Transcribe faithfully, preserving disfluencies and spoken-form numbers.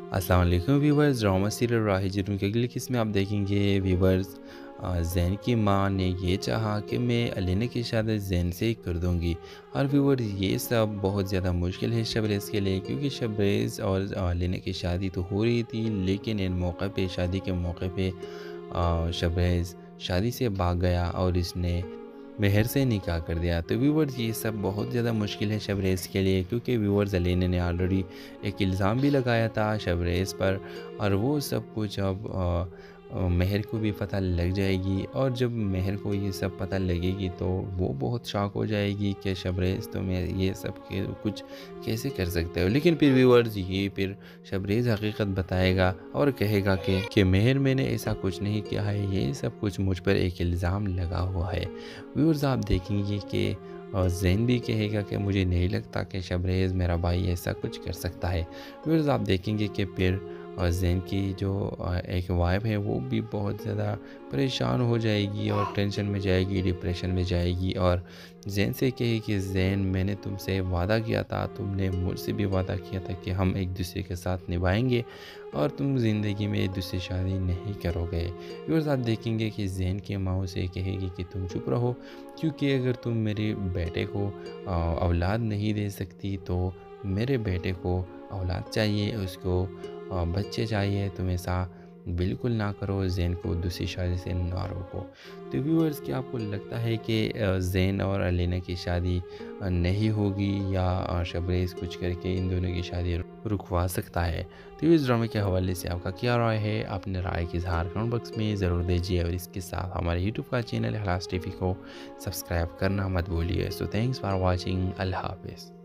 अस्सलाम वालेकुम viewers. Drama serial राह जुनून की अगली किस्त में आप देखेंगे व्यूवर्स, ज़ैन की मां ने ये चाहा कि मैं अलीना की शादी ज़ैन से ही कर दूंगी। और व्यूवर्स, ये सब बहुत ज़्यादा मुश्किल है शबरेज़ के लिए, क्योंकि शबरेज़ और अलीना की शादी तो हो रही थी, लेकिन इन मौके पे शादी के मौके पे अ, शबरेज़ शादी से भाग गया और इसने मेहर से निकाह कर दिया। तो व्यूवर्स, ये सब बहुत ज़्यादा मुश्किल है शबरेज़ के लिए, क्योंकि व्यूवर्स अलीना ने ऑलरेडी एक इल्ज़ाम भी लगाया था शबरेज़ पर, और वो सब कुछ अब अ, अ, मेहर को भी पता लग जाएगी। और जब मेहर को ये सब पता लगेगी तो वो बहुत शॉक हो जाएगी कि शबरेज़ तुम ये ये सब के कुछ कैसे कर सकते हो। लेकिन फिर व्यूवर्स, ये फिर शबरेज़ हकीकत बताएगा और कहेगा कि कि मेहर मैंने ऐसा कुछ नहीं किया है, ये सब कुछ मुझ पर एक इल्ज़ाम लगा हुआ है। व्यूअर्स, आप देखेंगे कि अ, ज़ैन भी कहेगा कि मुझे नहीं लगता कि शबरेज़ मेरा भाई ऐसा कुछ कर सकता है। व्यूअर्स, आप देखेंगे कि फिर अ, ज़ैन की जो अ, एक वाइफ है वो भी बहुत ज़्यादा परेशान हो जाएगी और टेंशन में जाएगी, डिप्रेशन में जाएगी, और ज़ैन से कहेगी, ज़ैन मैंने तुमसे वादा किया था, तुमने मुझसे भी वादा किया था कि हम एक दूसरे के साथ निभाएंगे, और तुम ज़िंदगी में एक दूसरी शादी नहीं करोगे। व्यूअर्स, आप देखेंगे कि ज़ैन की माँ उसे कहेगी कि तुम चुप रहो, क्योंकि अगर तुम मेरे बेटे को अ, औलाद नहीं दे सकती तो मेरे बेटे को औलाद चाहिए, उसको अ, बच्चे चाहिए। तुम ऐसा बिल्कुल ना करो, ज़ैन को दूसरी शादी से ना रोको। तो व्यूअर्स, क्या आपको लगता है कि अ, ज़ैन और अलीना की शादी अ, नहीं होगी, या अ, शबरेज़ कुछ करके इन दोनों की शादी रुकवा सकता है? तो इस ड्रामे के हवाले से आपका क्या राय है? अपने राय की इज़हार कमेंट बॉक्स में ज़रूर दीजिए, और इसके साथ हमारे यूट्यूब का चैनल हलास टीवी को सब्सक्राइब करना मत भूलिए। So thanks for watching. अल्लाह हाफिज़।